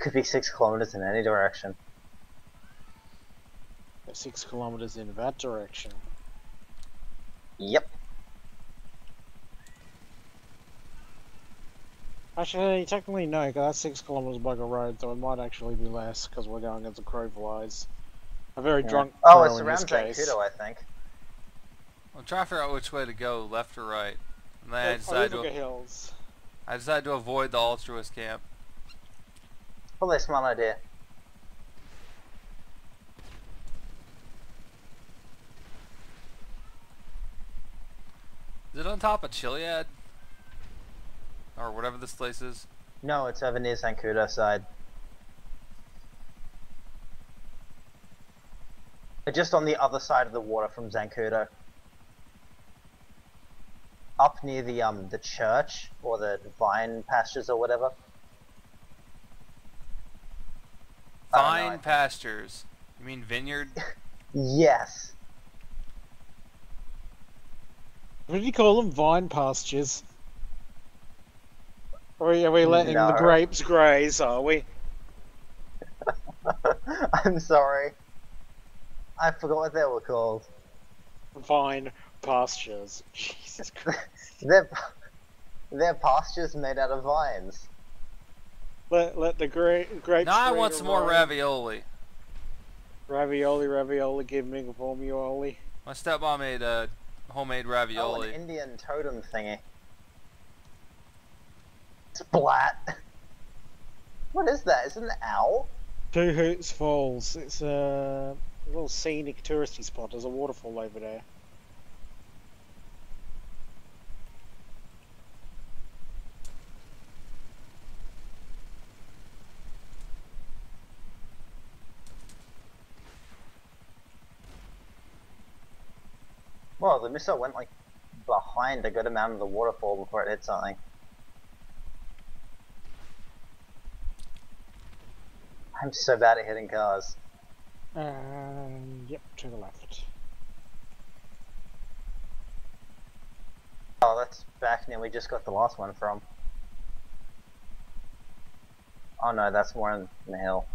Could be 6 kilometers in any direction. 6 kilometers in that direction. Yep. Actually, technically no, because that's 6 kilometers by the road, so it might actually be less, because we're going as a crow flies. A very drunk Oh, crow it's in around this case. Zancudo, I think. I'm trying to figure out which way to go, left or right. And then Overga Hills. I decided to avoid the altruist camp. Probably a smart idea. Is it on top of Chiliad? Or whatever this place is? No, it's over near Zancudo side. Just on the other side of the water from Zancudo. Up near the church, or the vine pastures or whatever. Vine pastures. You mean vineyard? Yes. What do you call them? Vine pastures? Or are we letting No. the grapes graze, are we? I'm sorry. I forgot what they were called. Vine pastures. Jesus Christ. They're pastures made out of vines. Let the grapes. Now I want some more ravioli. Ravioli, give me a formioli. My stepmom made homemade ravioli. Oh, an Indian totem thingy. Splat. What is that? Is it an owl? Two Hoots Falls. It's a little scenic touristy spot. There's a waterfall over there. Well, the missile went like behind a good amount of the waterfall before it hit something. I'm so bad at hitting cars. Yep, to the left. Oh, that's back near we just got the last one from. Oh no, that's more in the hill.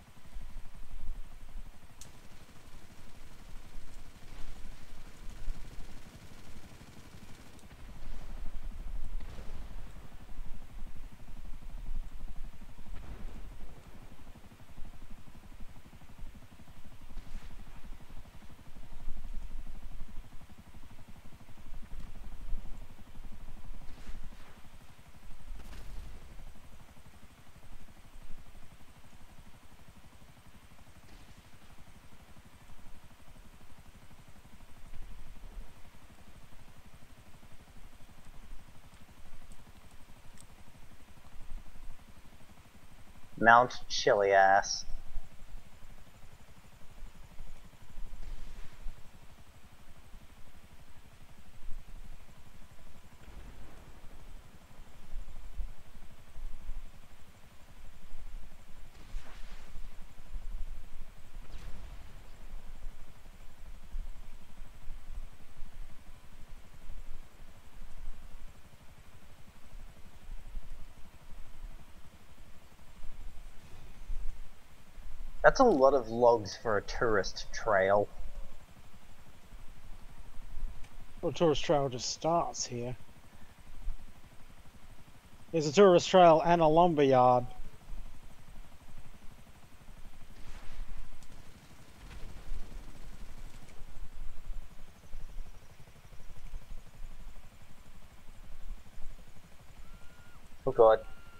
Mount Chiliass. That's a lot of logs for a tourist trail. Well, the tourist trail just starts here. There's a tourist trail and a lumberyard. Oh god.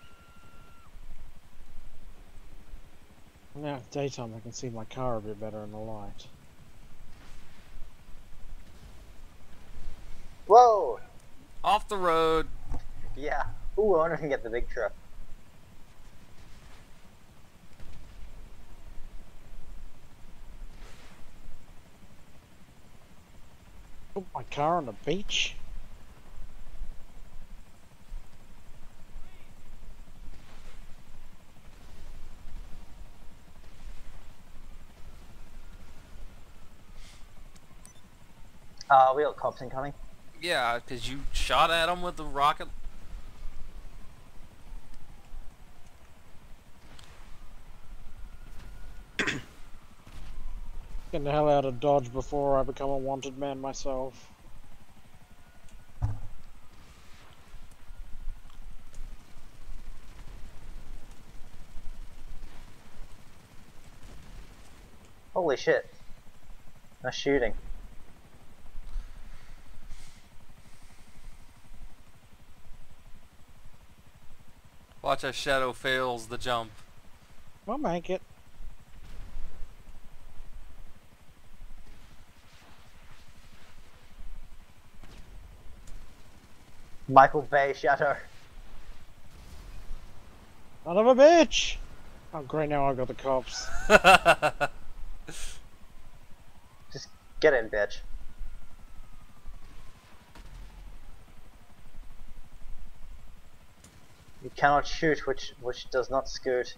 Now it's daytime, I can see my car a bit better in the light. Whoa! Off the road. Yeah. Ooh, I wonder if I can get the big truck. Put my car on the beach? We got cops incoming. Yeah, because you shot at him with the rocket. Getting the hell out of Dodge before I become a wanted man myself. Holy shit. Nice shooting. Watch as Shadow fails the jump. I'll make it. Michael Bay Shadow. Son of a bitch! Oh great, now I've got the cops. Just get in, bitch. You cannot shoot which does not scoot.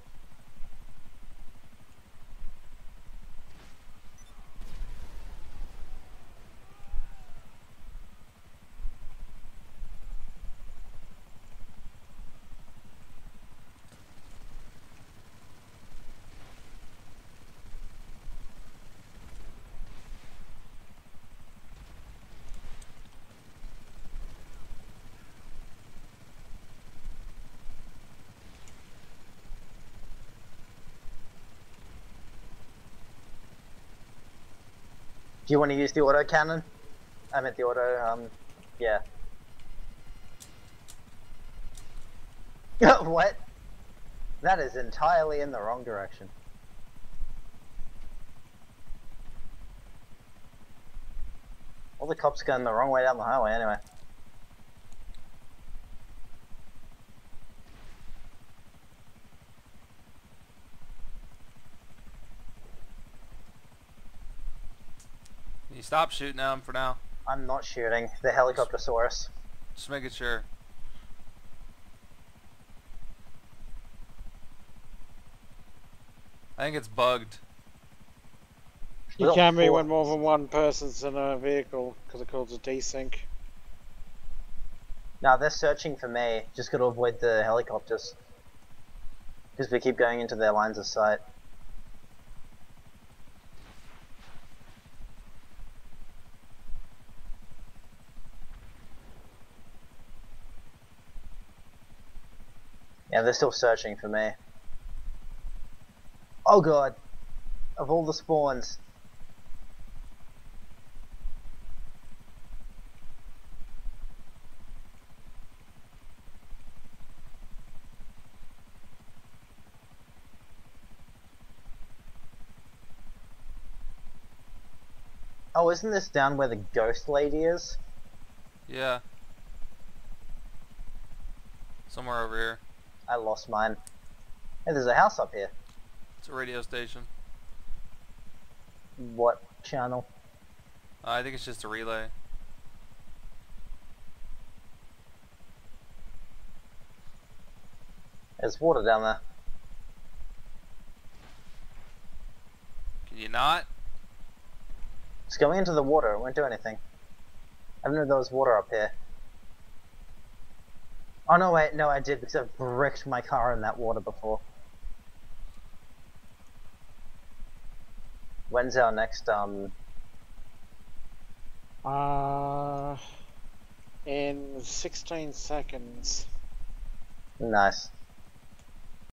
Do you want to use the auto cannon? I meant the auto, yeah. What? That is entirely in the wrong direction. All the cops going the wrong way down the highway anyway. You stop shooting at him for now. I'm not shooting. The helicopter saw us. Just making sure. I think it's bugged. You can be when more than one person's in a vehicle, because it calls a desync. Now they're searching for me. Just gotta avoid the helicopters. Because we keep going into their lines of sight. Yeah, they're still searching for me. Oh god. Of all the spawns. Oh, isn't this down where the ghost lady is? Yeah. Somewhere over here. I lost mine. Hey, there's a house up here. It's a radio station. What channel? I think it's just a relay. There's water down there. Can you not? It's going into the water, it won't do anything. I didn't know there was water up here. Oh no, wait, no I did because I've bricked my car in that water before. When's our next, In 16 seconds. Nice.